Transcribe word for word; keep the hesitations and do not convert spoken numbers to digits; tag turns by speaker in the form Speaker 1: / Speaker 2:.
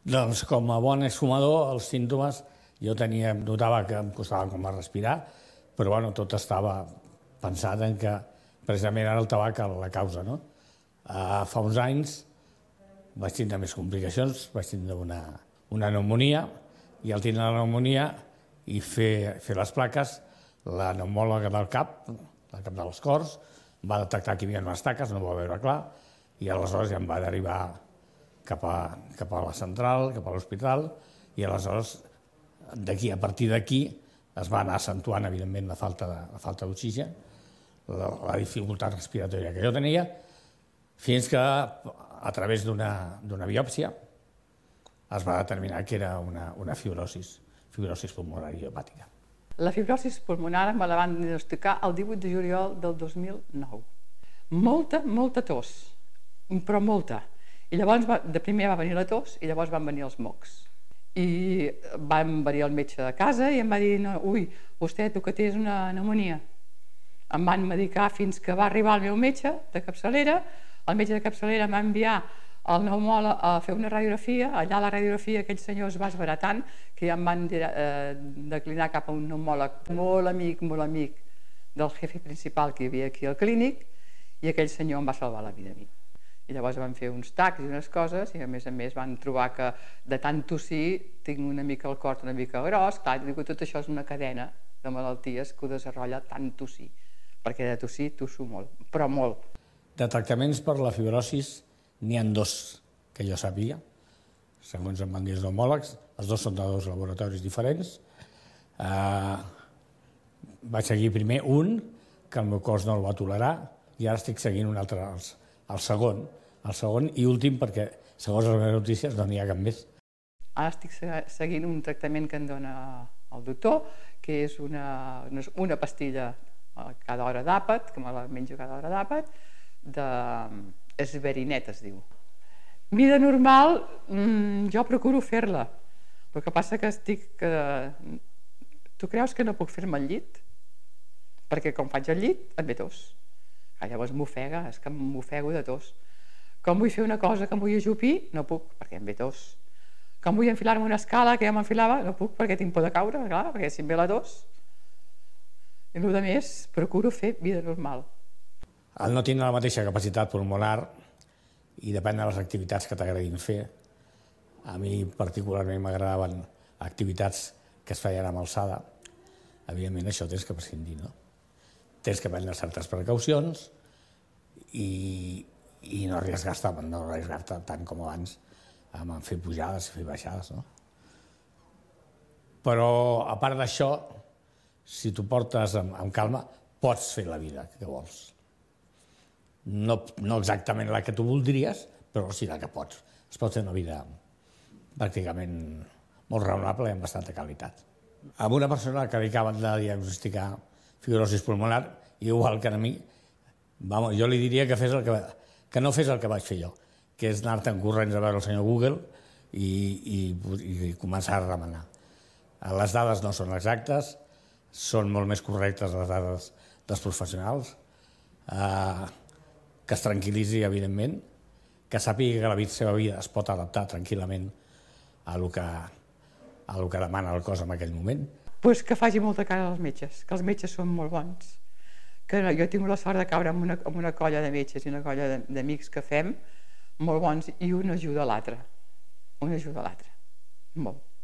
Speaker 1: Doncs com a bon exfumador, els símptomes, jo tenia, notava que em costava com a respirar, però bueno, tot estava pensat en que precisament era el tabac la causa, no? Uh, fa uns anys vaig tindre més complicacions, vaig tindre una, una pneumonia, i al tindre la pneumonia i fer, fer les plaques, la pneumòloga del cap, del cap dels cors, va detectar que hi havia unes taques, no ho va veure clar, i aleshores ja em va derivar cap a, cap a la central, cap a l'hospital, i aleshores d'aquí, a partir d'aquí, es va anar accentuant, evidentment, la falta de, la falta d'oxigen, la, la dificultat respiratòria que jo tenia, fins que, a través d'una biòpsia, es va determinar que era una, una fibrosis, fibrosis pulmonar idiopàtica.
Speaker 2: La fibrosis pulmonar me la van diagnosticar el divuit de juliol del dos mil nou. Molta, molta tos, però molta. I llavors, va, de primer va venir la tos i llavors van venir els mocs. I vam venir al metge de casa i em va dir, no, ui, vostè, tu que tens una pneumonia. Em van medicar fins que va arribar el meu metge de capçalera. El metge de capçalera em va enviar el pneumòleg a fer una radiografia. Allà a la radiografia aquell senyor es va esverar tant que ja em van eh, declinar cap a un pneumòleg molt amic, molt amic del jefe principal que hi havia aquí al clínic, i aquell senyor em va salvar la vida a mi. I llavors van fer uns tacs i unes coses i a més a més van trobar que de tant tossir tinc una mica el cor una mica gros. Clar, dic que tot això és una cadena de malalties que ho desenvolupa tant tossir, perquè de tossir tosso molt, però molt.
Speaker 1: De tractaments per la fibrosis n'hi ha dos que jo sàpiga, segons em van dir els pneumòlegs, els dos són de dos laboratoris diferents. Uh, vaig seguir primer un, que el meu cos no el va tolerar, i ara estic seguint un altre, el, el segon, el segon i últim, perquè segons les meves notícies no n'hi ha cap més.
Speaker 2: Ara estic seguint un tractament que em dona el doctor, que és una, una pastilla cada hora d'àpat, que me la menjo cada hora d'àpat, d'esverinet es diu. Vida normal, jo procuro fer-la. El que passa que estic... Tu creus que no puc fer-me al llit? Perquè quan faig el llit em ve tos. Llavors m'ofega, és que m'ofego de tos. Quan vull fer una cosa que em vull ajupir, no puc, perquè em ve tos. Quan vull enfilar-me una escala que ja m'enfilava, no puc perquè tinc por de caure, clar, perquè si em ve la tos. I el que més, procuro fer vida normal.
Speaker 1: Al no tindre la mateixa capacitat pulmonar i depèn de les activitats que t'agradin fer, a mi particularment m'agradaven activitats que es feien amb alçada. Evidentment això tens que prescindir, no? Tens que prendre certes precaucions i, i no arriesgar-te no arriesgar-te tant com abans en fer pujades i fer baixades, no? Però, a part d'això, si t'ho portes amb, amb calma, pots fer la vida que vols. No, no exactament la que tu voldries, però sí la que pots. Es pot fer una vida pràcticament molt raonable i amb bastanta qualitat. Amb una persona que li acaben de diagnosticar fibrosis pulmonar, igual que a mi, vamos, jo li diria que, fes el que, que no fes el que vaig fer jo, que és anar-te'n corrents a veure el senyor Google i, i, i començar a remenar. Les dades no són exactes, són molt més correctes les dades dels professionals, eh, que es tranquil·litzi, evidentment, que sàpiga que la seva vida es pot adaptar tranquil·lament a lo que, a lo que demana el cos en aquell moment.
Speaker 2: Pues que faci molta cara als metges, que els metges són molt bons. Que jo he tingut la sort de caure en una, en una colla de metges i una colla d'amics que fem, molt bons, i un ajuda a l'altre. Un ajuda a l'altre. Molt.